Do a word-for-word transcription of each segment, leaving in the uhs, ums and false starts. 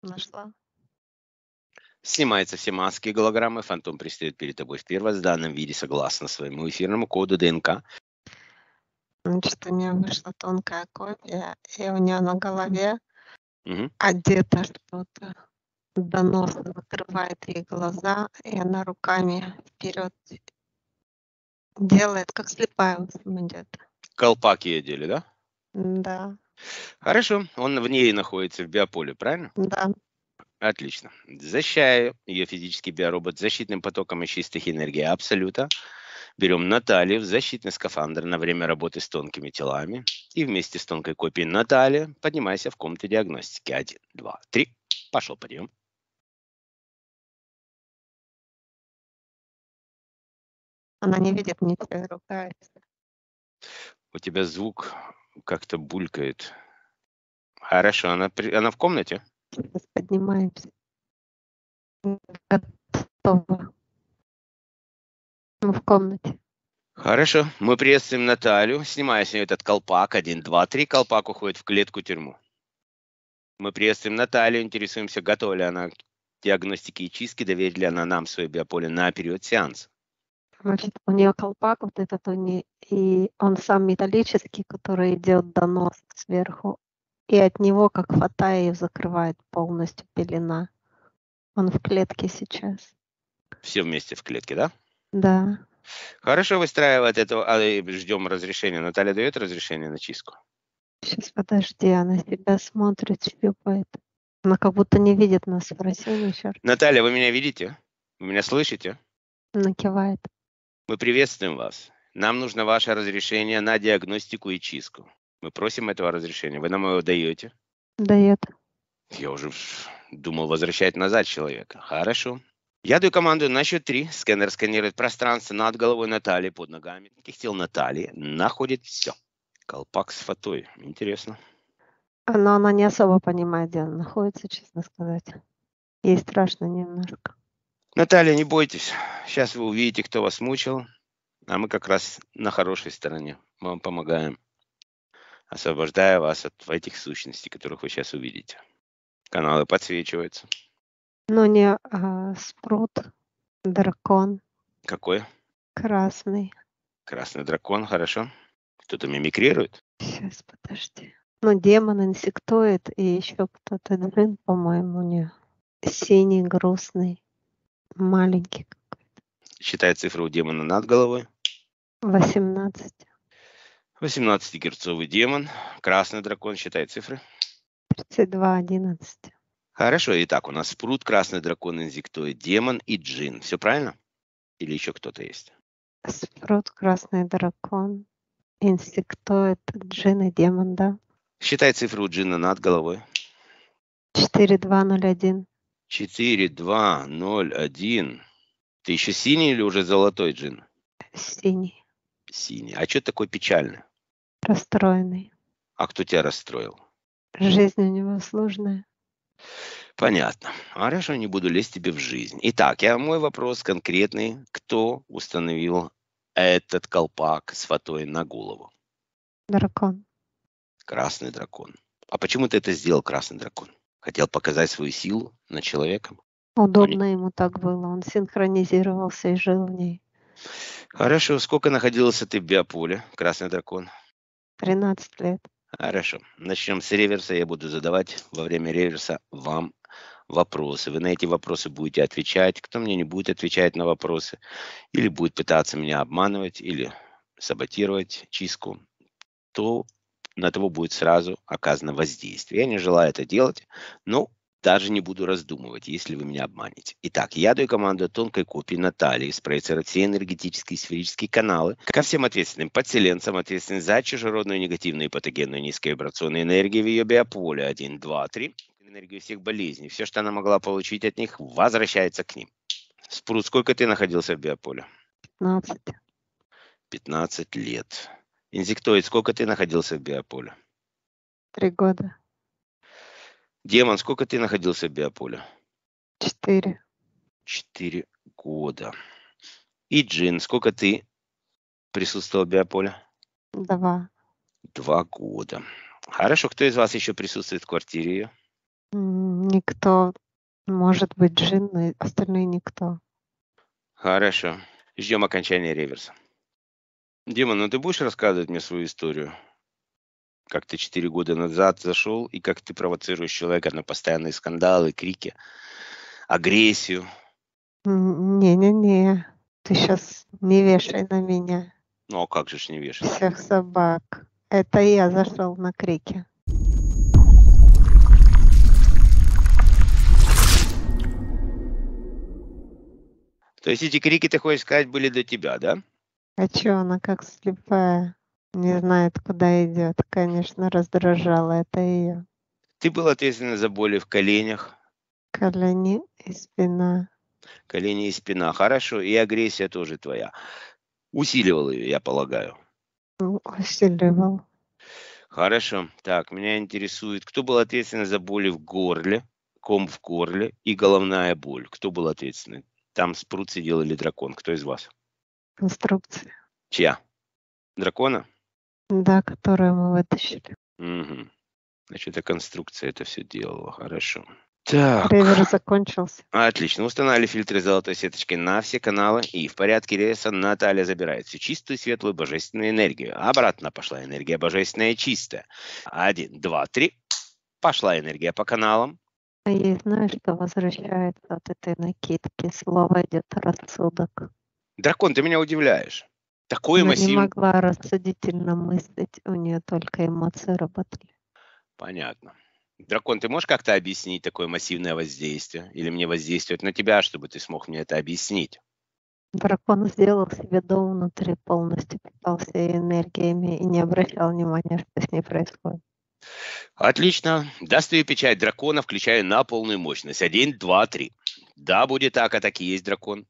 Нашла. Снимаются все маски и голограммы. Фантом предстает перед тобой в первозданном виде согласно своему эфирному коду ДНК. Значит, у нее вышла тонкая копия, и у нее на голове Мгм. одето что-то. До носа закрывает ей глаза, и она руками вперед делает, как слепая в общем идет. Колпак ей одели, да? Да, Хорошо. Он в ней находится, в биополе, правильно? да. Отлично. Защищаю ее физический биоробот защитным потоком из чистых энергий Абсолюта. Берем Наталью в защитный скафандр на время работы с тонкими телами. И вместе с тонкой копией Натальи поднимайся в комнату диагностики. Один, два, три. Пошел подъем. Она не видит ничего и ругается. У тебя звук как-то булькает. Хорошо. Она, при- она в комнате? Сейчас поднимаемся. Готово. Мы в комнате. Хорошо. Мы приветствуем Наталью. Снимая с нее этот колпак. Один, два, три. Колпак уходит в клетку-тюрьму. Мы приветствуем Наталью. Интересуемся, готова ли она к диагностике и чистке. Доверит ли она нам свое биополе на период сеанса. Значит, у нее колпак вот этот, у нее, и он сам металлический, который идет до носа сверху. И от него, как фата, ее закрывает полностью пелена. Он в клетке сейчас. Все вместе в клетке, да? Да. Хорошо, выстраивает это. А, и ждем разрешения. Наталья дает разрешение на чистку? Сейчас подожди, она себя смотрит, щупает. Она как будто не видит нас. Спроси у нее еще раз. Наталья, вы меня видите? Вы меня слышите? Она кивает. Мы приветствуем вас. Нам нужно ваше разрешение на диагностику и чистку. Мы просим этого разрешения. Вы нам его даете? Дает. Я уже думал возвращать назад человека. Хорошо. Я даю команду на счет три. Сканер сканирует пространство над головой Натальи, под ногами. Таких тел Натальи находит все. Колпак с фатой. Интересно. Но она не особо понимает, где она находится, честно сказать. Ей страшно немножко. Наталья, не бойтесь. Сейчас вы увидите, кто вас мучил. А мы как раз на хорошей стороне. Мы вам помогаем, освобождая вас от этих сущностей, которых вы сейчас увидите. Каналы подсвечиваются. Ну, не а, спрут, дракон, Какой? красный. Красный дракон, хорошо. Кто-то мимикрирует? Сейчас, подожди. Ну, демон, инсектоид и еще кто-то. Джин, по-моему, у нее. Синий, грустный, маленький. Считай цифру у демона над головой. восемнадцать. восемнадцатигерцовый демон. Красный дракон. Считай цифры. тридцать два, одиннадцать. Хорошо. Итак, у нас спрут, красный дракон, инсектоид, демон и джин. Все правильно? Или еще кто-то есть? Спрут, красный дракон, инсектоид, джин и демон, да? Считай цифру у джина над головой. четыре, два, ноль, один. четыре, два, ноль, один. Ты еще синий или уже золотой джин? Синий, Синий. А что такой печальный? расстроенный. А кто тебя расстроил? Жизнь у него сложная. Понятно. Хорошо, не буду лезть тебе в жизнь. Итак, я, мой вопрос конкретный. Кто установил этот колпак с фатой на голову? Дракон. Красный дракон. А почему ты это сделал, красный дракон? Хотел показать свою силу над человеком? Удобно ему так было. Он синхронизировался и жил в ней. Хорошо. Сколько находился ты в биополе, красный дракон? тринадцать лет. Хорошо. Начнем с реверса. Я буду задавать во время реверса вам вопросы. Вы на эти вопросы будете отвечать. Кто мне не будет отвечать на вопросы, или будет пытаться меня обманывать, или саботировать чистку, то на того будет сразу оказано воздействие. Я не желаю это делать, но даже не буду раздумывать, если вы меня обманете. Итак, я даю команду тонкой копии Натальи спроецировать все энергетические и сферические каналы ко всем ответственным подселенцам, ответственным за чужеродную негативную патогенную низковибрационную энергию в ее биополе. Один, два, три. Энергию всех болезней. Все, что она могла получить от них, возвращается к ним. Спрут, сколько ты находился в биополе? пятнадцать. пятнадцать лет. Инсектоид, сколько ты находился в биополе? Три года. Демон, сколько ты находился в биополе? Четыре. Четыре года. И Джин, сколько ты присутствовал в биополе? Два. Два года. Хорошо, кто из вас еще присутствует в квартире ее? М, Никто. Может быть, джин, но и остальные никто. Хорошо. Ждем окончания реверса. Дима, ну ты будешь рассказывать мне свою историю? Как ты четыре года назад зашел и как ты провоцируешь человека на постоянные скандалы, крики, агрессию? М, Не-не-не, ты сейчас не вешай на меня Ну а как же ж не вешать? всех собак. Это я зашел на крики. То есть эти крики, ты хочешь сказать, были до тебя, да? А чё она как слепая? Не знает, куда идет. Конечно, раздражало это ее. Ты был ответственен за боли в коленях, Колени и спина. колени и спина. Хорошо, и агрессия тоже твоя. Усиливал ее, я полагаю. М, Усиливал. Хорошо. Так, меня интересует, кто был ответственен за боли в горле, ком в горле и головная боль? Кто был ответственен? Там спрут сидел или дракон? Кто из вас? Конструкция. Чья? Дракона? Да, которую мы вытащили. Угу. Значит, это конструкция это все делала. Хорошо. Так. Ревер закончился. Отлично. Устанавливали фильтры золотой сеточкой на все каналы. И в порядке рейса Наталья забирает всю чистую, светлую, божественную энергию. Обратно пошла энергия божественная и чистая. Один, два, три. Пошла энергия по каналам. А ей знаешь, что возвращается от этой накидки? Слово идет рассудок. Дракон, ты меня удивляешь. Такой Она не массивный... могла рассудительно мыслить, у нее только эмоции работали. Понятно. Дракон, ты можешь как-то объяснить такое массивное воздействие? Или мне воздействовать на тебя, чтобы ты смог мне это объяснить? Дракон сделал себе дом внутри, полностью питался ее энергиями и не обращал внимания, что с ней происходит. Отлично. Достаю печать дракона, включаю на полную мощность. Один, два, три. Да, будет так, а так и есть дракон.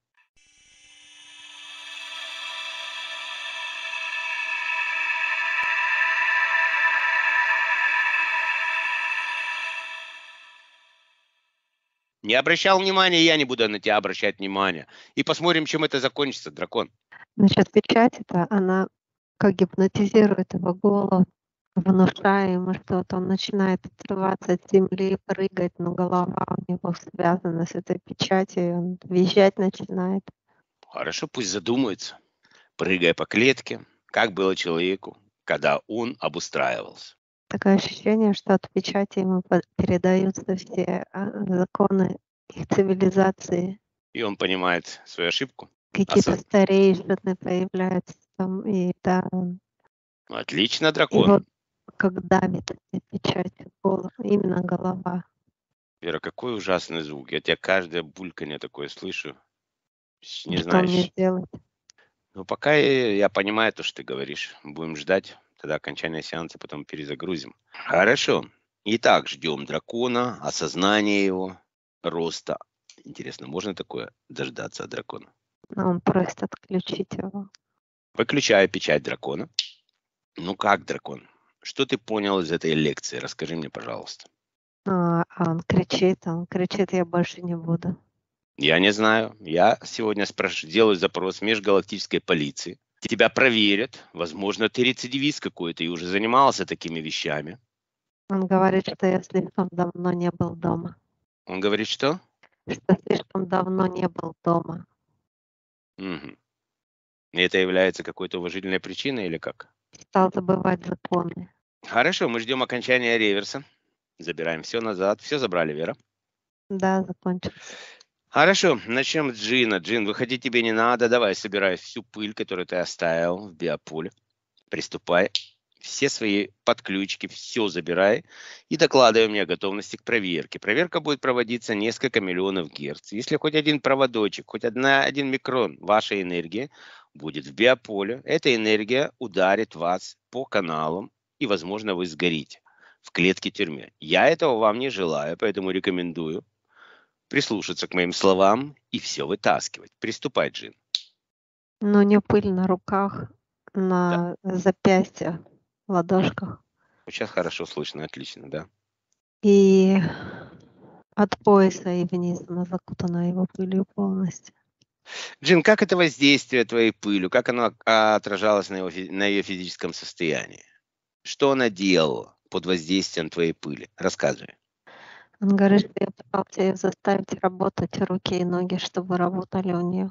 Не обращал внимания, я не буду на тебя обращать внимание. И посмотрим, чем это закончится, дракон. Значит, печать это, она как гипнотизирует его голову, внушая ему что-то. Он начинает отрываться от земли, прыгать, но голова у него связана с этой печатью, и он визжать начинает. Хорошо, пусть задумается, прыгая по клетке, как было человеку, когда он обустраивался. Такое ощущение, что от печати ему по- передаются все а, законы их цивилизации. И он понимает свою ошибку. Какие-то Осоз- старейшины появляются там, и да, он- Отлично, и вот дракон. как давит эти печати в голову, именно голова. Вера, какой ужасный звук. Я тебя каждое бульканье такое слышу. С- Не Что мне знаешь. сделать? Ну, пока я, я понимаю то, что ты говоришь. Будем ждать. Тогда окончания сеанса потом перезагрузим. Хорошо. Итак, ждем дракона, осознание его, роста. Интересно, можно такое дождаться от дракона? А он просит отключить его. Выключаю печать дракона. Ну как, дракон? Что ты понял из этой лекции? Расскажи мне, пожалуйста. А, а он кричит, он кричит, я больше не буду. Я не знаю. Я сегодня спрош... делаю запрос межгалактической полиции. Тебя проверят. Возможно, ты рецидивист какой-то и уже занимался такими вещами. Он говорит, что я слишком давно не был дома. Он говорит, что? Что слишком давно не был дома. Мгм. И это является какой-то уважительной причиной или как? Стал забывать законы. Хорошо, мы ждем окончания реверса. Забираем все назад. Все забрали, Вера. Да, закончился. Хорошо, начнем с Джина. Джин, выходить тебе не надо. Давай, собирай всю пыль, которую ты оставил в биополе. Приступай. Все свои подключки, все забирай и докладывай мне о готовности к проверке. Проверка будет проводиться несколько миллионов герц. Если хоть один проводочек, хоть одна, один микрон вашей энергии будет в биополе, эта энергия ударит вас по каналам, и, возможно, вы сгорите в клетке тюрьмы. Я этого вам не желаю, поэтому рекомендую прислушаться к моим словам и все вытаскивать. Приступай, Джин. Но не пыль на руках, Да. на запястьях, ладошках. Сейчас хорошо слышно, отлично, да. И от пояса и вниз она закутана его пылью полностью. Джин, как это воздействие твоей пылью, как оно а, отражалось на, его, фи- на ее физическом состоянии? Что она делала под воздействием твоей пыли? Рассказывай. Он говорит, что я пытался её заставить работать руки и ноги, чтобы работали у неё.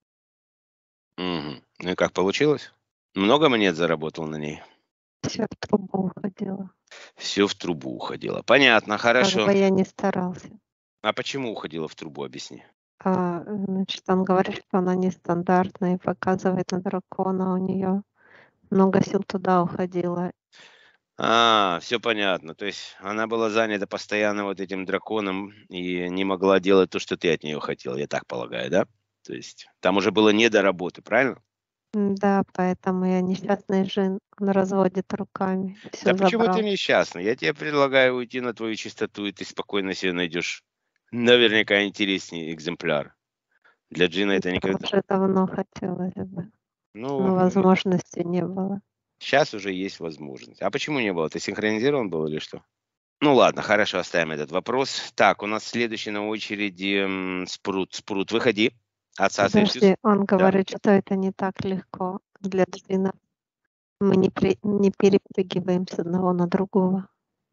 Мгм. Ну и как получилось? Много монет заработал на ней? Всё в трубу уходило. Всё в трубу уходило. Понятно, Как хорошо. бы я ни старался. А почему уходило в трубу, объясни? А, значит, он говорит, что она нестандартная и показывает на дракона. У неё много сил туда уходило. А, всё понятно. То есть она была занята постоянно вот этим драконом и не могла делать то, что ты от неё хотел, я так полагаю, да? То есть там уже было не до работы, правильно? М-да, поэтому я несчастный Джин. Он разводит руками. Да Всё почему ты забрал. несчастный? Я тебе предлагаю уйти на твою чистоту, и ты спокойно себе найдешь наверняка интереснее экземпляр. Для Джина это Это никогда уже давно хотелось бы, Ну, но ви возможности не было. Щас уже есть возможность. А почему не было? Ты синхронизирован был или что? Ну ладно, хорошо, оставим этот вопрос. Так, у нас следующий на очереди, м, Спрут. Спрут, выходи. Отсасывай всю с Подожди, он Да. говорит, что это не так легко для Джина. Мы не при не перепрыгиваем с одного на другого.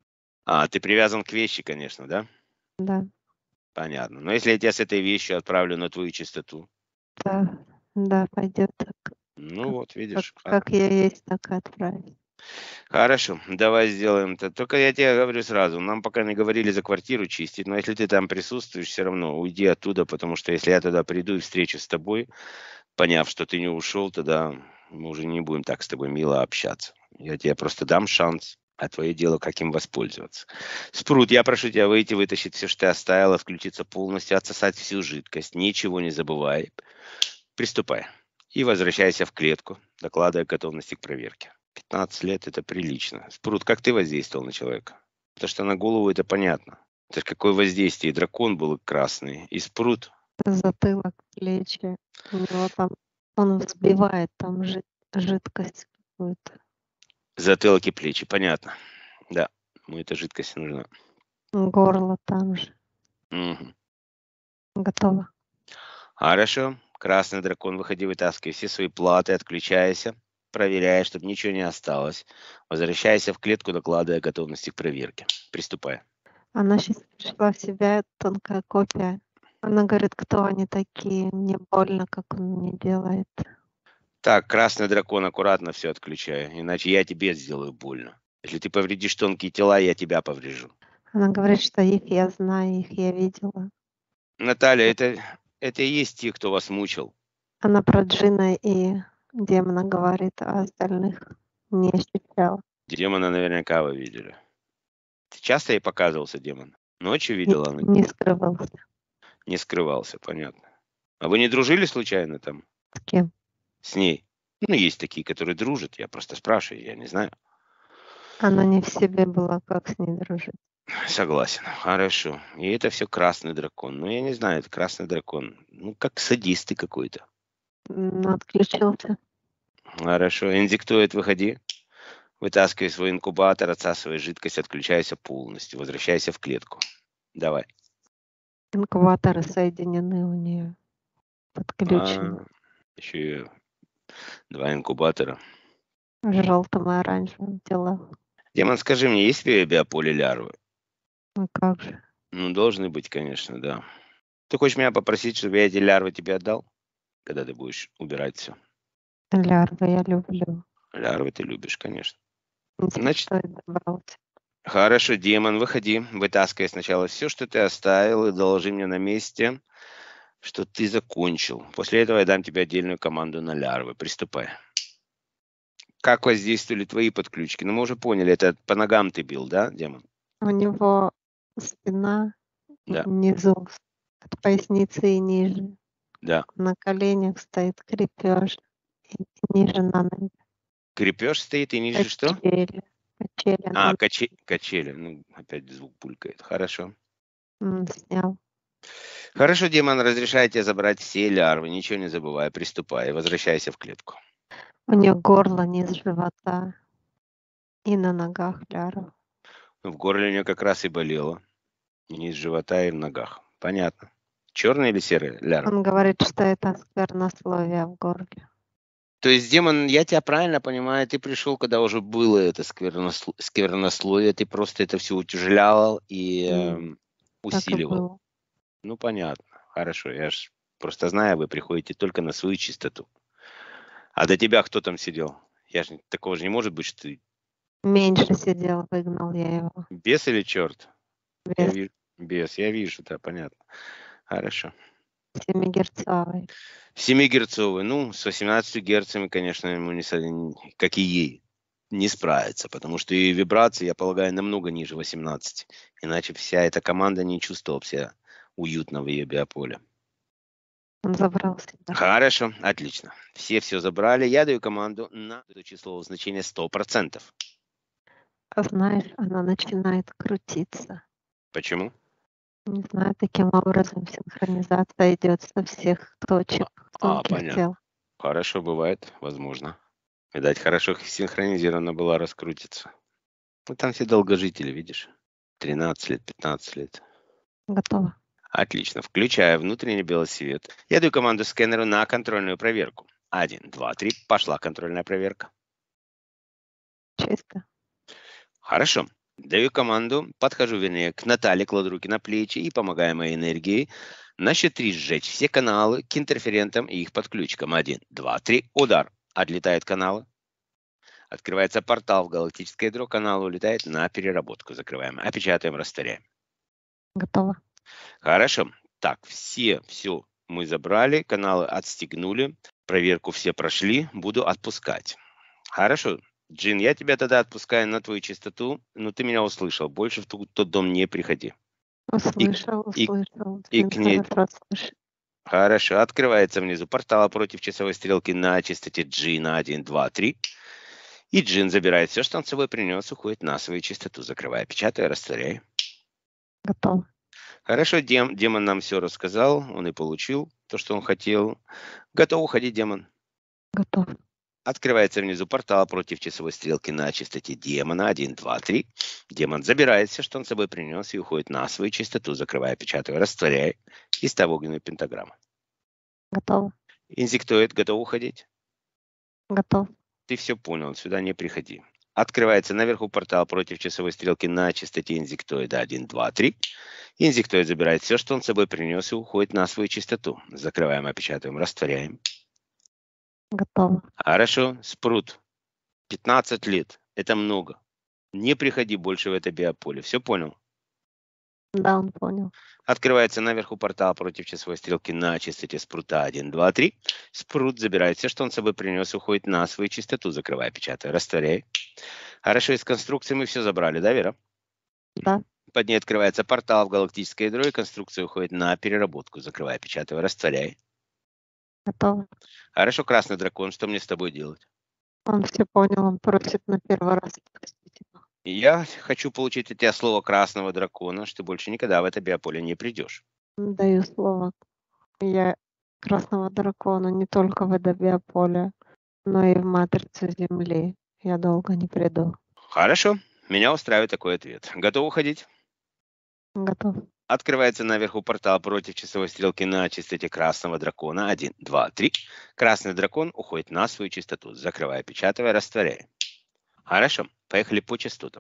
А, ты привязан к вещи, конечно, да? Да. Понятно. Но если я тя с этой вещью отправлю на твою чистоту? Да, да, пойдёт так. Ну Как вот, как видишь, как. как я есть, так и отправить. Хорошо, давай сделаем это. Только я те говорю сразу, нам пока не говорили за квартиру чистить, но если ты там присутствуешь, всё равно уйди оттуда, потому что если я туда приду и встречусь с тобой, поняв, что ты не ушёл, тогда мы уже не будем так с тобой мило общаться. Я тебе просто дам шанс, а твоё дело, как им воспользоваться. Спрут, я прошу тебя выйти, вытащить всё, что ты оставил, отключиться полностью, отсосать всю жидкость, ничего не забывай. Приступай и возвращайся в клетку, докладывай о готовности к проверке. пятнадцать лет- это прилично. Спрут, как ты воздействовал на человека? То, что на голову- это понятно. Это ж какое воздействие. И дракон был красный, и Спрут. Затылок, плечи. У него там он взбивает там жид жидкость какую-то. Затылок и плечи. Понятно. Да, ему эта жидкость нужна. Горло там же. Мгм. Готово. Хорошо. Красный дракон, выходи, вытаскивай все свои платы, отключайся, проверяй, чтоб ничего не осталось. Возвращайся в клетку, докладывай о готовности к проверке. Приступай. Она щас пришла в себя, тонкая копия. Она говорит: "Кто они такие? Мне больно, как он мне делает". Так, красный дракон, аккуратно всё отключай, иначе я тебе сделаю больно. Если ты повредишь тонкие тела, я тебя поврежу. Она говорит, что их я знаю, их я видела. Наталья, это это и есть те, кто вас мучил. Она про Джина и демона говорит, а остальных не ощущала. Демона наверняка вы видели. Т часто ей показывался демон? Ночью Не видела она? не скрывался. Не скрывался, понятно. А вы не дружили случайно там? С кем? С ней? Ну, есть такие, которые дружат. Я просто спрашиваю, я не знаю. Она не в себе была, как с ней дружить. Согласен. Хорошо. И это всё красный дракон. Ну, я не знаю, это красный дракон. Ну, как садист ты какой-то. М, отключился. Хорошо. Индиктоид, выходи. Вытаскивай свой инкубатор, отсасывай жидкость, отключайся полностью. Возвращайся в клетку. Давай. Инкубаторы соединены у неё. Подключены. А, ещё и два инкубатора. В жёлтом и оранжевом телах. Демон, скажи мне, есть ли биополе лярвы? А как же? Ну, должны быть, конечно, да. Ты хочешь меня попросить, чтобы я эти лярвы тебе отдал, когда ты будешь убирать всё? Лярвы я люблю. Лярвы ты любишь, конечно. Значит Инсектоид добрался. Хорошо, демон, выходи. Вытаскивай сначала всё, что ты оставил, и доложи мне на месте, что ты закончил. После этого я дам тебе отдельную команду на лярвы. Приступай. Как воздействовали твои подключки? Ну, мы уже поняли, это по ногам ты бил, да, демон? У него спина Да. внизу, от поясницы и ниже. Да. На коленях стоит крепеж и ниже на ноги. Крепеж стоит и ниже что? Качели. Качели на А, ноги. каче качели. Ну, опять звук булькает. Хорошо. М, снял. Хорошо, демон, разрешаю те забрать все лярвы. Ничего не забывай. Приступай и возвращайся в клетку. У неё горло, низ живота. И на ногах лярва. В горле у неё как раз и болело. Низ живота и в ногах. Понятно. Чёрные или серые лярвы? Он говорит, что это сквернословие в горле. То есть, демон, я тя правильно понимаю, ты пришёл, когда уже было это скверносло сквернословие, ты просто это всё утяжелял и, М. эм усиливал. было. Ну, понятно. Хорошо. Я ж просто знаю, вы приходите только на свою чистоту. А до тебя кто там сидел? Я ж такого же не может быть, что ты Меньше сидел, выгнал я его. бес или черт? Я Без вижу. Бес, я вижу, да, понятно. Хорошо. семигерцовой. семигерцовый. Ну, с восемнадцатью герцами, конечно, ему не, со- как и ей, не справится, потому что и вибрации, я полагаю, намного ниже восемнадцати. Иначе вся эта команда не чувствовала бы себя уютно в ее биополе. Он забрал себя. Хорошо, отлично. Все все забрали. Я даю команду на это число значения сто процентов. А знаешь, она начинает крутиться. Почему? Не знаю, таким образом синхронизация идет со всех точек А, тонких понятно. тел. Хорошо, бывает, возможно. Видать, хорошо синхронизирована была раскрутиться. Ну, там все долгожители, видишь? тринадцать лет, пятнадцать лет. Готово. Отлично. Включаю внутренний белый свет. Я даю команду скэнеру на контрольную проверку. Один, два, три. Пошла контрольная проверка. Чисто. Хорошо. Даю команду, подхожу, вернее, к Наталье, кладу руки на плечи и помогаю моей энергией. На счет три сжечь все каналы к интерферентам и их подключкам. Один, два, три. Удар. Отлетают каналы. Открывается портал в галактическое ядро. Канал улетает на переработку. Закрываем. Опечатаем, растворяем. Готово. Хорошо. Так, все, все мы забрали. Каналы отстегнули. Проверку все прошли. Буду отпускать. Хорошо. Джин, я тебя тогда отпускаю на твою чистоту, но ты меня услышал. Больше в тот, тот дом не приходи. Услышал, и- услышал. и Джин к ней- хорошо слышит. Хорошо. Открывается внизу портал против часовой стрелки на частоте G на один, два, три. И Джин забирает все, что он с собой принес, уходит на свою чистоту, закрывая, печатая, растворяя. Готово. Хорошо, дем, демон нам все рассказал, он и получил то, что он хотел. Готов уходить, демон. Готов. Открывается внизу портал против часовой стрелки на частоте демона. Один, два, три. Демон забирает все, что он с собой принес, и уходит на свою чистоту, закрывая, печатая, растворяя. И ставит огненную пентаграмму. Готово. Инсектоид, готов уходить? Готов. Ты все понял, сюда не приходи. Открывается наверху портал против часовой стрелки на частоте инсектоида. Один, два, три. Инсектоид забирает все, что он с собой принес, и уходит на свою чистоту. Закрываем, опечатываем, растворяем. Готово. Хорошо, спрут. пятнадцать лет. Это много. Не приходи больше в это биополе. Все понял? Да, он понял. Открывается наверху портал против часовой стрелки на частоте спрута. Один, два, три. Спрут забирает все, что он с собой принес, уходит на свою чистоту. Закрывай, печатай, растворяй. Хорошо, из конструкции мы все забрали, да, Вера? Да. Под ней открывается портал в галактическое ядро, и конструкция уходит на переработку. Закрывай, печатай, растворяй. Готово. Хорошо, красный дракон, что мне с тобой делать? Он все понял, он просит на первый раз отпустить его. Я хочу получить от тебя слово красного дракона, что ты больше никогда в это биополе не придешь. Даю слово. Я красного дракона не только в это биополе, но и в матрицу Земли. Я долго не приду. Хорошо, меня устраивает такой ответ. Готов уходить? Готов. Открывается наверху портал против часовой стрелки на частоте красного дракона. Один, два, три. Красный дракон уходит на свою частоту, закрывая, печатая, растворяя. Хорошо, поехали по частотам.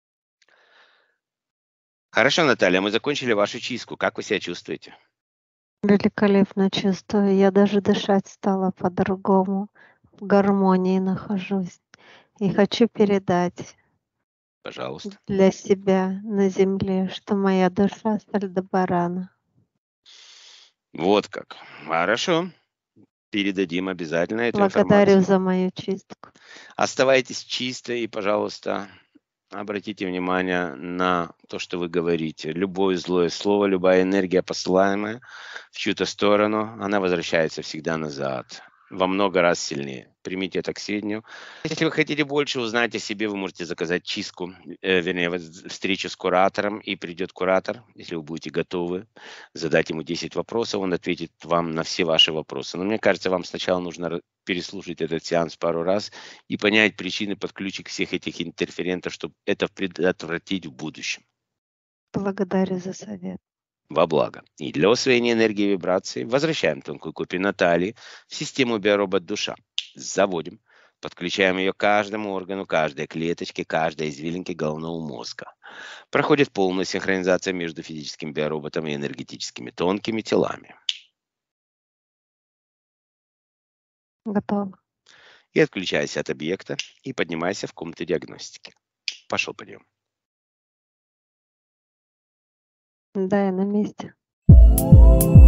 Хорошо, Наталья, мы закончили вашу чистку. Как вы себя чувствуете? Великолепно чувствую. Я даже дышать стала по-другому. В гармонии нахожусь. И хочу передать Пожалуйста. для себя на земле, что моя душа с Альдебарана. Вот как. Хорошо. Передадим обязательно эту Благодарю информацию. за мою чистку. Оставайтесь чисто и, пожалуйста, обратите внимание на то, что вы говорите. Любое злое слово, любая энергия, посылаемая в чью-то сторону, она возвращается всегда назад. Во много раз сильнее. Примите это к сведению. Если вы хотите больше узнать о себе, вы можете заказать чистку, э, вернее, воз- встречу с куратором, и придет куратор, если вы будете готовы, задать ему десять вопросов, он ответит вам на все ваши вопросы. Но мне кажется, вам сначала нужно ра- переслушать этот сеанс пару раз и понять причины подключек всех этих интерферентов, чтобы это предотвратить в будущем. Благодарю за совет. Во благо. И для усвоения энергии и вибрации возвращаем тонкую копию Натальи в систему биоробот душа. Заводим. Подключаем ее к каждому органу, каждой клеточке, каждой извилинке головного мозга. Проходит полная синхронизация между физическим биороботом и энергетическими тонкими телами. Готово. И отключайся от объекта и поднимайся в комнату диагностики. Пошел подъем. Да, я на месте.